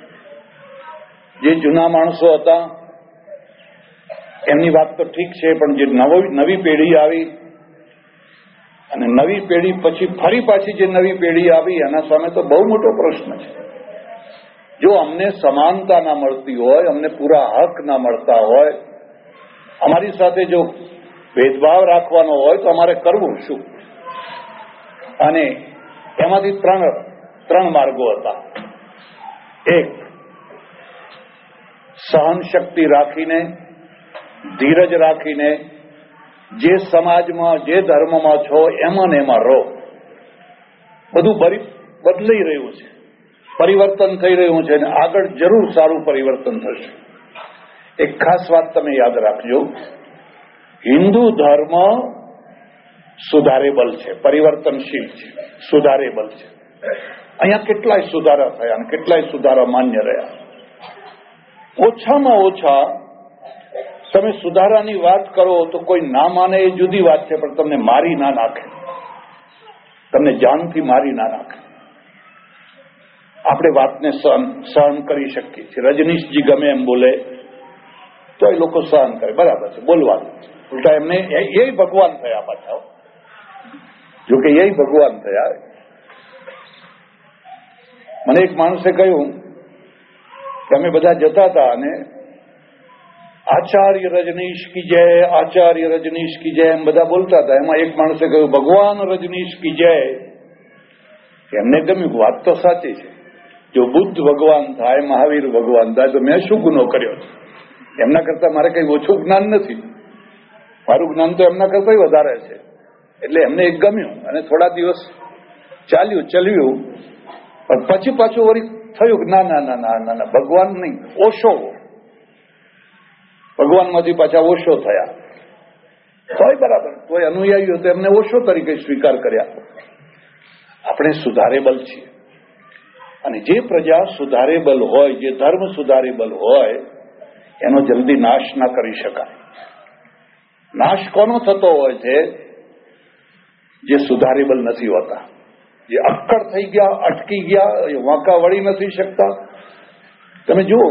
જે જૂના માણસો હતા એમની વાત તો ઠીક છે, પણ જે નવી પેઢી આવી અને નવી પેઢી પછી ફરી પાછી જે નવી પેઢી આવી એના સામે તો બહુ મોટો પ્રશ્ન છે. જો અમને સમાનતા ના મળતી હોય, અમને પૂરા હક ના મળતા હોય, અમારી સાથે જો ભેદભાવ રાખવાનો હોય તો અમારે કરવું શું? અને એમાંથી ત્રણ માર્ગો હતા. એક, સહન શક્તિ રાખીને, ધીરજ રાખીને, જે સમાજમાં જે ધર્મમાં છો એમાં ને એમાં રહો. બધું બદલાઈ રહ્યું છે, પરિવર્તન થઈ રહ્યું છે અને આગળ જરૂર સારું પરિવર્તન થશે. એક ખાસ વાત તમે યાદ રાખજો, હિન્દુ ધર્મ સુધારેબલ છે, પરિવર્તનશીલ છે, સુધારેબલ છે. અહીંયા કેટલાય સુધારા થયા અને કેટલાય સુધારા માન્ય રહ્યા. ઓછામાં ઓછા તમે સુધારાની વાત કરો તો કોઈ ના માને એ જુદી વાત છે, પણ તમને મારી ના નાખે, તમને જાનથી મારી ના નાખે. આપણે વાતને સહન કરી શકીએ છીએ. રજનીશજી ગમે એમ બોલે તો એ લોકો સહન કરે, બરાબર છે, બોલવાનું. ઉલટા એમને એ ભગવાન થયા પાછા, જોકે એ ભગવાન થયા. મને એક માણસે કહ્યું કે અમે બધા જતા હતા અને આચાર્ય રજનીશ કી જય, આચાર્ય રજનીશ કી જય એમ બધા બોલતા હતા. એમાં એક માણસે કહ્યું ભગવાન રજનીશ કી જય. એમને ગમ્યું, વાત તો સાચી છે. જો બુદ્ધ ભગવાન થાય, મહાવીર ભગવાન થાય તો મેં શું ગુનો કર્યો? એમના કરતા મારે કઈ ઓછું જ્ઞાન નથી, મારું જ્ઞાન તો એમના કરતા વધારે છે. એટલે એમને એક ગમ્યું અને થોડા દિવસ ચલ્યું, પણ પછી પાછું વળી થયું કે ના ના ના ના ના ના ભગવાન નહીં, ઓશો. ભગવાનમાંથી પાછા ઓશો થયા. તોય બરાબર, તોય અનુયાયીઓ તો એમને ઓશો તરીકે સ્વીકાર કર્યા. આપણે સુધારેબલ છીએ અને જે પ્રજા સુધારેબલ હોય, જે ધર્મ સુધારેબલ હોય એનો જલ્દી નાશ ના કરી શકાય. નાશ કોનો થતો હોય છે? જે સુધારેબલ નથી હોતા, જે અક્કડ થઈ ગયા, અટકી ગયા, વાંકા વળી નથી શકતા. તમે જુઓ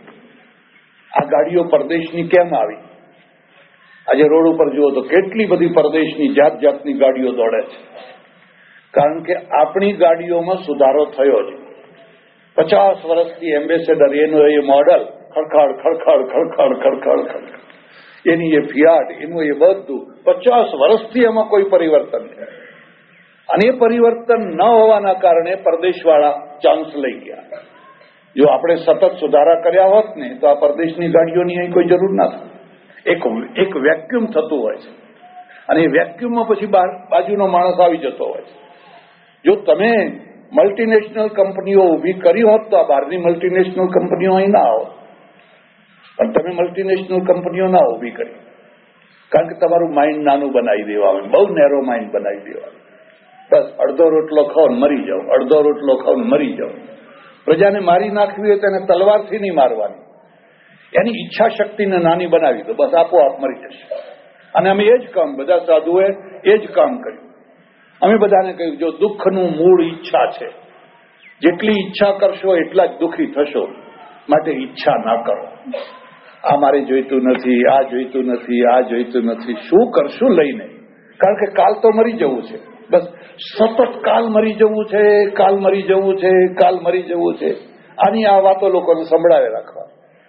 આ ગાડીઓ પરદેશની કેમ આવી? આજે રોડ ઉપર જુઓ તો કેટલી બધી પરદેશની જાત જાતની ગાડીઓ દોડે છે. કારણ કે આપણી ગાડીઓમાં સુધારો થયો છે. 50 વર્ષથી એમ્બેસેડર એનું એ મોડલ ખડખડ ખડખડ ખડખડ ખડખડ ખડખડ, એની એ ફિયાટ, એનું એ બધું 50 વર્ષથી એમાં કોઈ પરિવર્તન નહીં. અને એ પરિવર્તન ન હોવાના કારણે પરદેશવાળા ચાન્સ લઈ ગયા. જો આપણે સતત સુધારા કર્યા હોત ને તો આ પરદેશની ગાડીઓની અહીં કોઈ જરૂર ના થાય. એક વેક્યુમ થતું હોય છે અને એ વેક્યુમમાં પછી બાજુનો માણસ આવી જતો હોય છે. જો તમે મલ્ટીનેશનલ કંપનીઓ ઊભી કરી હોત તો આ બહારની મલ્ટીનેશનલ કંપનીઓ અહીં ના આવત. પણ તમે મલ્ટીનેશનલ કંપનીઓ ના ઊભી કરી, કારણ કે તમારું માઇન્ડ નાનું બનાવી દેવાનું, બહુ નેરો માઇન્ડ બનાવી દેવાનું. બસ અડધો રોટલો ખાઓ ને મરી જાઓ, અડધો રોટલો ખાઓ ને મરી જાઓ. પ્રજાને મારી નાખવી હોય તો એને તલવારથી નહીં મારવાની, એની ઈચ્છા શક્તિને નાની બનાવી દો, બસ આપોઆપ મરી જશે. અને અમે એ જ કામ, બધા સાધુએ એ જ કામ કર્યું. અમે બધાને કહ્યું જો દુઃખનું મૂળ ઈચ્છા છે, જેટલી ઈચ્છા કરશો એટલા જ દુઃખી થશો, માટે ઈચ્છા ના કરો. આ મારે જોઈતું નથી, આ જોઈતું નથી, આ જોઈતું નથી. શું કરશું લઈને? કારણ કે કાલ તો મરી જવું છે. બસ સતત કાલ મરી જવું છે, કાલ મરી જવું છે, કાલ મરી જવું છે. આની આ વાતો લોકોને સંભળાવે રાખવા.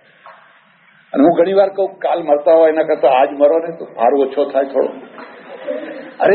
અને હું ઘણી વાર કહું કાલ મરતા હોય એના કરતા આજ મરો ને તો ભાર ઓછો થાય થોડો. અરે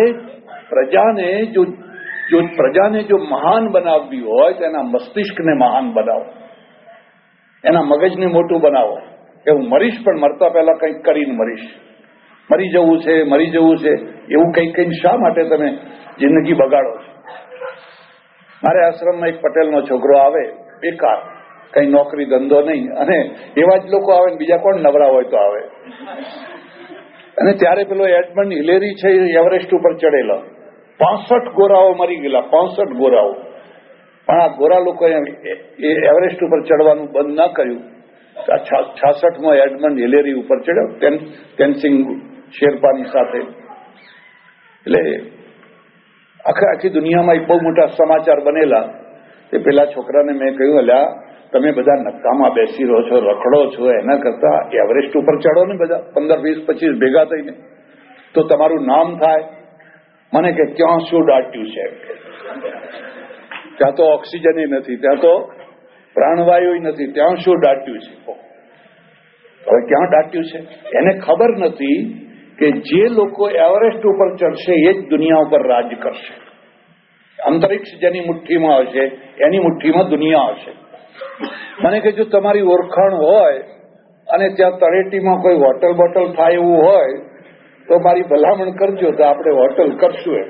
પ્રજાને જો મહાન બનાવવી હોય તો એના મસ્તિષ્કને મહાન બનાવો, એના મગજને મોટું બનાવો કે હું મરીશ પણ મરતા પહેલા કંઈક કરીને મરીશ. મરી જવું છે, મરી જવું છે એવું કંઈક કઈ શા માટે તમે જિંદગી બગાડો છો? મારે આશ્રમમાં એક પટેલનો છોકરો આવે, બેકાર, કઈ નોકરી ધંધો નહીં, અને એવા જ લોકો આવે ને બીજા કોણ નવરા હોય તો આવે. અને ત્યારે પેલો એડમંડ હિલેરી છે એવરેસ્ટ ઉપર ચડેલો, 65 ગોરાઓ મરી ગયેલા, 65 ગોરાઓ. પણ આ ગોરા લોકોએ એવરેસ્ટ ઉપર ચડવાનું બંધ ના કર્યું. 66માં એડમંડ હિલેરી ઉપર ચડ્યો તેનસિંગ શેરપાની સાથે. એટલે આખી દુનિયામાં બહુ મોટા સમાચાર બનેલા. તે પેલા છોકરાને મેં કહ્યું, અલ્યા તમે બધા નક્કામાં બેસી રહો છો, રખડો છો, એના કરતા એવરેસ્ટ ઉપર ચડો ને બધા 15, 20, 25 ભેગા થઈને, તો તમારું નામ થાય. મને કે ક્યાં શું દાટ્યું છે? ત્યાં તો ઓક્સિજન નથી, ત્યાં તો પ્રાણવાયુ નથી, ત્યાં શું દાટ્યું છે? હવે ક્યાં દાટ્યું છે? એને ખબર નથી કે જે લોકો એવરેસ્ટ ઉપર ચડશે એ જ દુનિયા ઉપર રાજ કરશે. અંતરિક્ષ જેની મુઠ્ઠીમાં આવશે એની મુઠ્ઠીમાં દુનિયા આવશે. મને કે જો તમારી ઓળખાણ હોય અને ત્યાં તળેટીમાં કોઈ હોટલ બોટલ થાય એવું હોય તો મારી ભલામણ કરજો, તો આપણે હોટલ કરશું.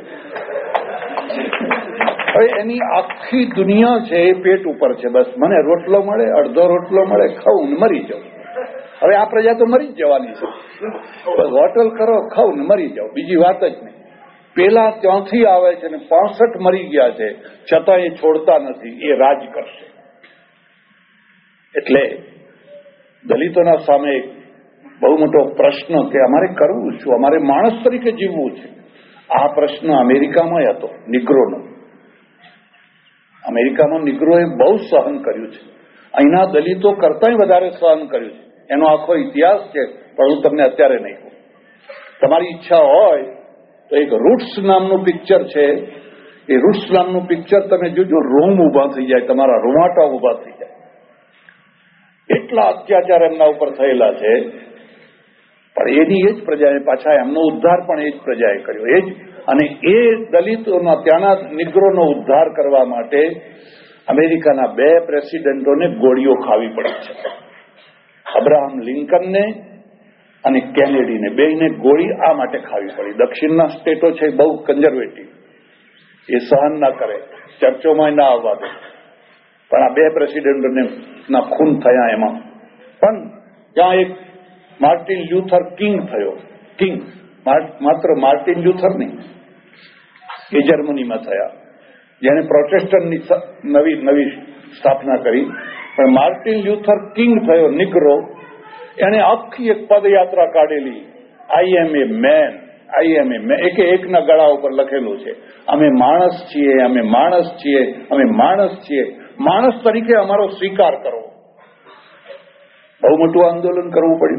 હવે એની આખી દુનિયા છે એ પેટ ઉપર છે. બસ મને રોટલો મળે, અડધો રોટલો મળે, ખાઉં ને મરી જાઉં. હવે આ પ્રજા તો મરી જ જવાની છે. બસ હોટલ કરો, ખાઉં ને મરી જાઓ, બીજી વાત જ નહીં. પેલા ત્યાંથી આવે છે ને 65 મરી ગયા છે, છતાં એ છોડતા નથી, એ રાજ કરશે. એટલે દલિતોના સામે બહુ મોટો પ્રશ્ન કે અમારે કરવું શું, અમારે માણસ તરીકે જીવવું છે. આ પ્રશ્ન અમેરિકામાં હતો, નિગ્રોનો. અમેરિકામાં નિગ્રોએ બહુ સહન કર્યું છે, અહીંના દલિતો કરતાંય વધારે સહન કર્યું છે. એનો આખો ઇતિહાસ છે, પણ હું તમને અત્યારે નહીં કહું. તમારી ઈચ્છા હોય તો એક રૂટ્સ નામનું પિક્ચર છે, એ રૂટ્સ નામનું પિક્ચર તમે જોજો, રોમ ઉભા થઈ જાય, તમારા રૂવાટા ઉભા થઈ જાય. એટલા અત્યાચાર એમના ઉપર થયેલા છે, પણ એની એ જ પ્રજાએ પાછા એમનો ઉદ્ધાર પણ એ જ પ્રજાએ કર્યો. એ જ, અને એ દલિતોના ત્યાંના નિગ્રોનો ઉદ્ધાર કરવા માટે અમેરિકાના 2 પ્રેસિડેન્ટોને ગોળીઓ ખાવી પડી છે. અબ્રાહમ લિંકનને અને કેનેડીને, બેયને ગોળી આ માટે ખાવી પડી. દક્ષિણના સ્ટેટો છે બહુ કન્ઝર્વેટિવ, એ સહન ના કરે, ચર્ચોમાં ના આવવા દે. પણ આ 2 પ્રેસિડેન્ટોને ના ખૂન થયા એમાં. પણ ત્યાં એક માર્ટિન લ્યુથર કિંગ થયો. કિંગ માત્ર માર્ટિન લ્યુથર નહીં, એ જર્મનીમાં થયા, જેને પ્રોટેસ્ટન્ટની નવી સ્થાપના કરી. પણ માર્ટિન લ્યુથર કિંગ થયો, નિગ્રો. એને આખી એક પદયાત્રા કાઢેલી, આઈ એમ એ મેન, આઈ એમ એ મેન. એકના ગળા ઉપર લખેલું છે, અમે માણસ છીએ, અમે માણસ છીએ, અમે માણસ છીએ, માણસ તરીકે અમારો સ્વીકાર કરો. બહુ મોટું આંદોલન કરવું પડ્યું.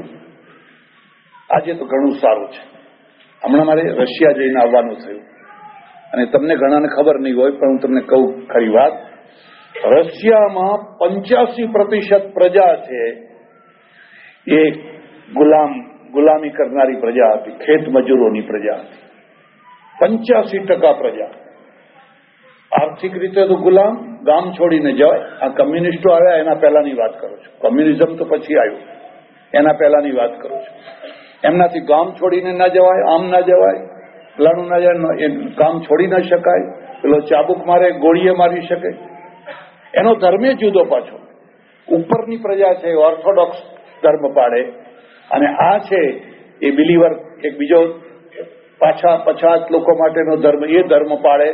આજે તો ઘણું સારું છે. હમણાં મારે રશિયા જઈને આવવાનું થયું, અને તમને ઘણાને ખબર નહીં હોય, પણ હું તમને કહું ખરી વાત. રશિયામાં 85% પ્રજા છે એ ગુલામી કરનારી પ્રજા હતી, ખેત મજૂરોની પ્રજા હતી. 85% પ્રજા આર્થિક રીતે તો ગુલામ, ગામ છોડીને જવાય. આ કમ્યુનિસ્ટો આવ્યા એના પહેલાની વાત કરું છું, કમ્યુનિઝમ તો પછી આવ્યું, એના પહેલાની વાત કરું છું. એમનાથી ગામ છોડીને ના જવાય, આમ ના જવાય, પેલાનું ના જાય, ગામ છોડી ના શકાય. પેલો ચાબુક મારે, ગોળીએ મારી શકે. એનો ધર્મે જુદો પાછો. ઉપરની પ્રજા છે ઓર્થોડોક્સ ધર્મ પાડે, અને આ છે એ બિલીવર, એક બીજો પછાત લોકો માટેનો ધર્મ, એ ધર્મ પાડે.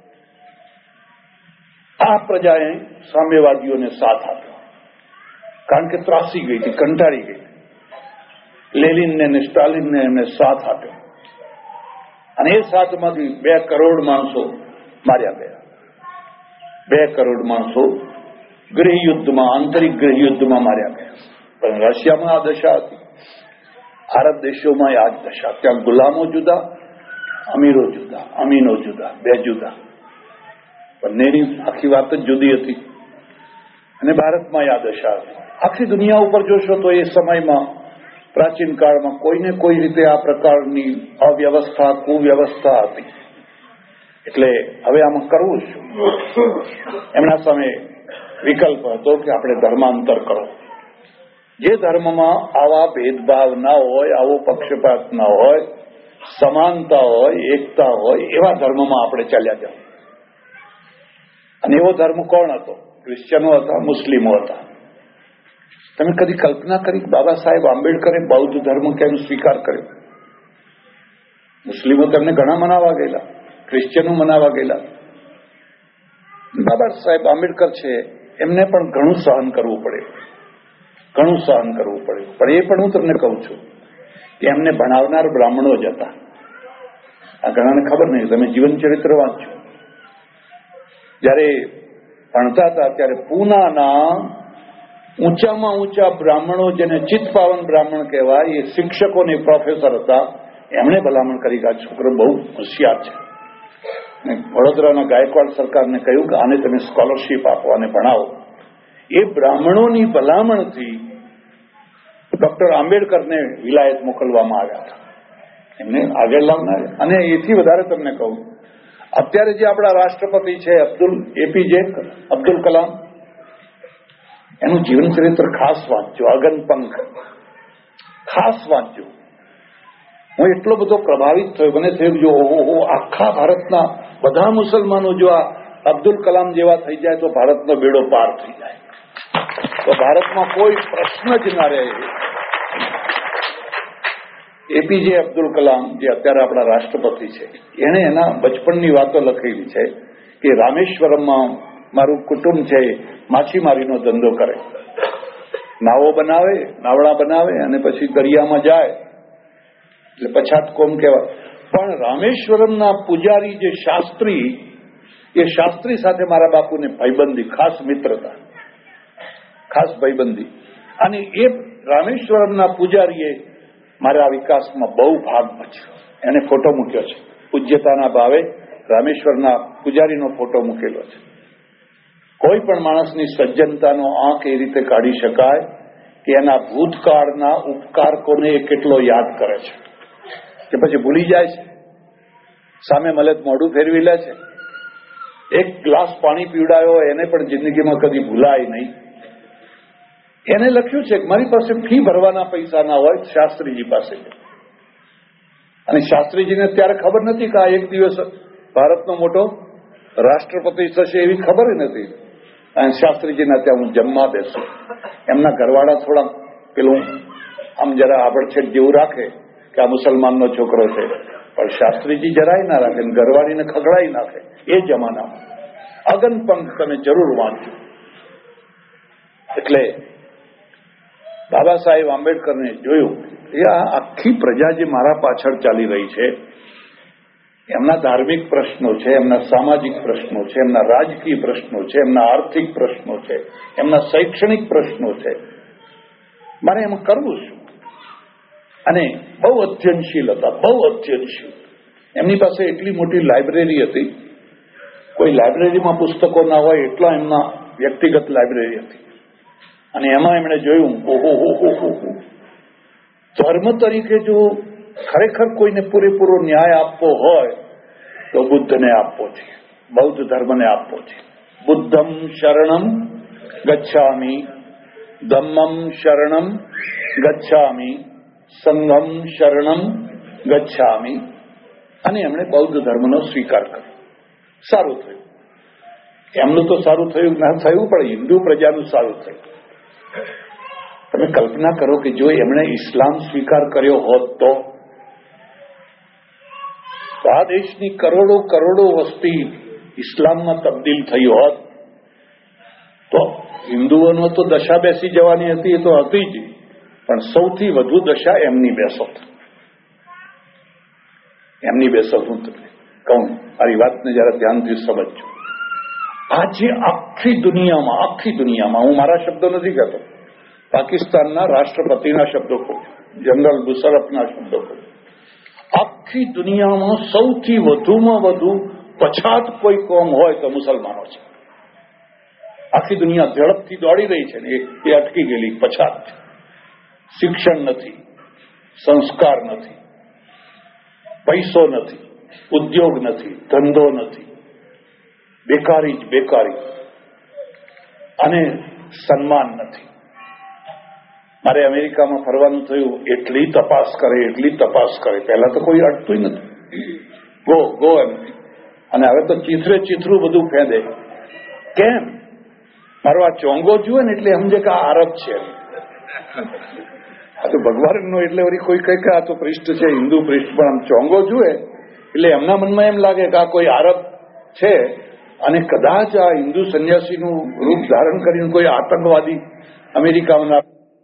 આ પ્રજાએ સામ્યવાદીઓને સાથ આપ્યો, કારણ કે ત્રાસી ગઈ હતી, કંટાળી ગઈ. લેનિનને અને સ્ટાલિનને એમને સાથ આપ્યો, અને એ સાથમાંથી 2 કરોડ માણસો માર્યા ગયા. 2 કરોડ માણસો ગૃહયુદ્ધમાં, આંતરિક ગૃહયુદ્ધમાં માર્યા ગયા. પણ રશિયામાં આ દશા હતી, આરબ દેશોમાં આ જ દશા. ત્યાં ગુલામો જુદા, અમીરો જુદા, અમીનો જુદા, 2 જુદા. બંનેની આખી વાત જ જુદી હતી. અને ભારતમાં આ દશા હતી. આખી દુનિયા ઉપર જોશો તો એ સમયમાં, પ્રાચીન કાળમાં કોઈને કોઈ રીતે આ પ્રકારની અવ્યવસ્થા, કુવ્યવસ્થા હતી. એટલે હવે આમાં કરવું શું? એમના સામે વિકલ્પ હતો કે આપણે ધર્માંતર કરો. જે ધર્મમાં આવા ભેદભાવ ના હોય, આવો પક્ષપાત ના હોય, સમાનતા હોય, એકતા હોય, એવા ધર્મમાં આપણે ચાલ્યા જાવ. અને એવો ધર્મ કોણ હતો? ક્રિશ્ચનો હતા, મુસ્લિમો હતા. તમે કદી કલ્પના કરી બાબા સાહેબ આંબેડકરે બૌદ્ધ ધર્મ કેમ સ્વીકાર કર્યો? મુસ્લિમો તેમને ઘણા મનાવા ગયેલા, ક્રિશ્ચિયનો મનાવા ગયેલા. બાબા સાહેબ આંબેડકર છે, એમને પણ ઘણું સહન કરવું પડે, ઘણું સહન કરવું પડે. પણ એ પણ હું તમને કહું છું કે એમને ભણાવનાર બ્રાહ્મણો જ હતા. આ ઘણાને ખબર નહીં, તમે જીવન ચરિત્ર વાંચો. જયારે ભણતા હતા ત્યારે પૂનાના ઊંચામાં ઊંચા બ્રાહ્મણો, જેને ચિત્તપાવન બ્રાહ્મણ કહેવાય, એ શિક્ષકોને પ્રોફેસર હતા. એમણે ભલામણ કરી કે આ છોકરો બહુ હોશિયાર છે. વડોદરાના ગાયકવાડ સરકારને કહ્યું કે આને તમે સ્કોલરશીપ આપો અને ભણાવો. એ બ્રાહ્મણોની ભલામણથી ડોક્ટર આંબેડકરને વિલાયત મોકલવામાં આવ્યા હતા, એમને આગળ લાવનાર. અને એથી વધારે તમને કહું, અત્યારે જે આપણા રાષ્ટ્રપતિ છે એપીજે અબ્દુલ કલામ, એનું જીવન ચરિત્ર ખાસ વાંચજો, અગનપંખ ખાસ વાંચજો. હું એટલો બધો પ્રભાવિત થયો, મને થયું જો ઓહો, આખા ભારતના બધા મુસલમાનો જો આ અબ્દુલ કલામ જેવા થઈ જાય તો ભારતનો બેડો પાર થઈ જાય, તો ભારતમાં કોઈ પ્રશ્ન જ ના રહે. એપીજે અબ્દુલ કલામ, જે અત્યારે આપણા રાષ્ટ્રપતિ છે, એણે એના બચપણની વાતો લખેલી છે કે રામેશ્વરમમાં મારું કુટુંબ છે, માછીમારીનો ધંધો કરે, નાવો બનાવે, નાવડા બનાવે અને પછી દરિયામાં જાય, એટલે પછાત કોમ કહેવાય. પણ રામેશ્વરમના પૂજારી જે શાસ્ત્રી, એ શાસ્ત્રી સાથે મારા બાપુને ભાઈબંધી, ખાસ મિત્રતા, ખાસ ભાઈબંધી. અને એ રામેશ્વરમના પૂજારીએ મારા વિકાસમાં બહુ ભાગ ભજવ્યો. એને ફોટો મૂક્યો છે, પૂજ્યતાના ભાવે રામેશ્વરના પૂજારીનો ફોટો મૂકેલો છે. કોઈ પણ માણસની સજ્જનતાનો આંક એ રીતે કાઢી શકાય કે એના ભૂતકાળના ઉપકારકોને એ કેટલો યાદ કરે છે, કે પછી ભૂલી જાય છે, સામે મળે મોઢું ફેરવી લે છે. એક ગ્લાસ પાણી પીવડાયો એને પણ જિંદગીમાં કદી ભૂલાય નહીં. એને લખ્યું છે કે મારી પાસે ફી ભરવાના પૈસા ના હોય, શાસ્ત્રીજી પાસે. અને શાસ્ત્રીજીને ત્યારે ખબર નથી કે આ એક દિવસ ભારતનો મોટો રાષ્ટ્રપતિ થશે, એવી ખબર નથી. અને શાસ્ત્રીજીના ત્યાં હું જમવા બેસું. એમના ઘરવાળા થોડા પેલું આમ જરા આબડછેડ જેવું રાખે કે આ મુસલમાનનો છોકરો છે, પણ શાસ્ત્રીજી જરાય ના રાખે, ઘરવાળીને ખગડાઈ નાખે. એ જમાનામાં અગનપંખ તમે જરૂર વાંચો. એટલે બાબા સાહેબ આંબેડકરને જોયું, એ આ આખી પ્રજા જે મારા પાછળ ચાલી રહી છે, એમના ધાર્મિક પ્રશ્નો છે, એમના સામાજિક પ્રશ્નો છે, એમના રાજકીય પ્રશ્નો છે, એમના આર્થિક પ્રશ્નો છે, એમના શૈક્ષણિક પ્રશ્નો છે, મારે એમાં કરવું શું? અને બહુ અધ્યયનશીલ હતા, બહુ અધ્યયનશીલ. એમની પાસે એટલી મોટી લાઇબ્રેરી હતી, કોઈ લાઇબ્રેરીમાં પુસ્તકો ના હોય એટલા એમના વ્યક્તિગત લાઇબ્રેરી હતી. અને એમાં એમણે જોયું, ઓહો, ધર્મ તરીકે જો ખરેખર કોઈને પૂરેપૂરો ન્યાય આપવો હોય તો બુદ્ધને આપવો છે, બૌદ્ધ ધર્મને આપવો છે. બુદ્ધમ શરણમ ગચ્છામિ, ધમ્મમ શરણમ ગચ્છામિ, સંઘમ શરણમ ગચ્છામિ. અને એમણે બૌદ્ધ ધર્મનો સ્વીકાર કર્યો. સારું થયું. એમનું તો સારું થયું ના થયું, પણ હિન્દુ પ્રજાનું સારું થયું. તમે કલ્પના કરો કે જો એમણે ઇસ્લામ સ્વીકાર કર્યો હોત તો આ દેશની કરોડો કરોડો વસ્તી ઇસ્લામમાં તબદીલ થઈ હોત તો હિન્દુઓનો તો દશા બેસી જવાની હતી, એ તો હતી જ, પણ સૌથી વધુ દશા એમની બેસોત. એમની બેસોત. હું તમને કહું, મારી વાતને જરા ધ્યાનથી સમજજો. આજે આખી દુનિયામાં, હું મારા શબ્દો નથી કહેતો, પાકિસ્તાનના રાષ્ટ્રપતિના શબ્દો કહું, જનરલ મુશર્રફના શબ્દો કહું. આખી દુનિયામાં સૌથી વધુમાં વધુ પછાત કોઈ કોમ હોય તો મુસલમાનો છે. આખી દુનિયા ઝડપથી દોડી રહી છે ને એ અટકી ગયેલી પછાત. શિક્ષણ નથી, સંસ્કાર નથી, પૈસો નથી, ઉદ્યોગ નથી, ધંધો નથી, બેકારી જ બેકારી, અને સન્માન નથી. મારે અમેરિકામાં ફરવાનું થયું, એટલી તપાસ કરે. પહેલા તો કોઈ અટતું નથી, ગો એમ. અને હવે તો ચીથરું બધું ફેંદે. કેમ? મારો આ ચોંગો જુએ ને એટલે સમજે કે આ આરબ છે. આ તો ભગવાનનો એટલે વળી કોઈ કઈ કે આ તો પૃષ્ઠ છે, હિન્દુ પૃષ્ઠ, પણ આમ ચોંગો જુએ એટલે એમના મનમાં એમ લાગે કે આ કોઈ આરબ છે અને કદાચ આ હિન્દુ સંન્યાસીનું રૂપ ધારણ કરીને કોઈ આતંકવાદી અમેરિકામાં.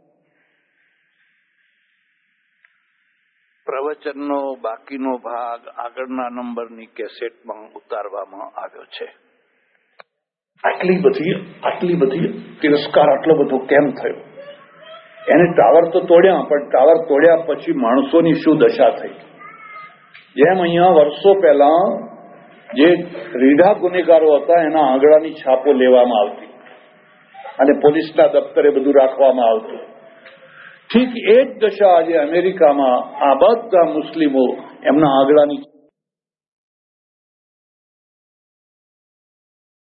પ્રવચનનો બાકીનો ભાગ આગળના નંબરની કેસેટમાં ઉતારવામાં આવ્યો છે. આટલી બધી તિરસ્કાર આટલો બધો કેમ થયો? એને ટાવર તો તોડ્યા, પણ ટાવર તોડ્યા પછી માણસોની શું દશા થઈ? જેમ અહીંયા વર્ષો પહેલા જે રીઢા ગુનેગારો હતા એના આંગળાની છાપો લેવામાં આવતી અને પોલીસના દફતરે બધું રાખવામાં આવતું, ઠીક એ જ દશા આજે અમેરિકામાં આ બધા મુસ્લિમો એમના આંગળાની